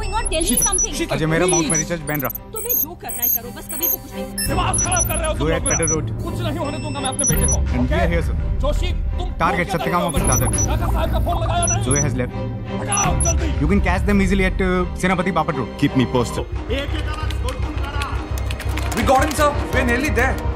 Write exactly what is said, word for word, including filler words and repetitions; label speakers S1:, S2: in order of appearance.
S1: going on? Tell me something.
S2: Ajay मेरा mount मेरी church ban रहा।
S1: तुम्हें जो करना है करो, बस कभी को कुछ नहीं।
S3: दिमाग खराब कर रहे हो तुम लोग मेरा। कुछ नहीं होने दूंगा मैं अपने बेटे को।
S2: Okay? Here, sir.
S3: जोशी, तुम
S2: Target Satyakam office दादर।
S3: काका साहब का फोन लगाया नहीं?
S2: Zoe has left.
S3: हटाओ जल्दी।
S2: You can catch them easily at uh, Senapati Bapat Road. Keep me posted.
S4: We got him, sir. We're nearly there.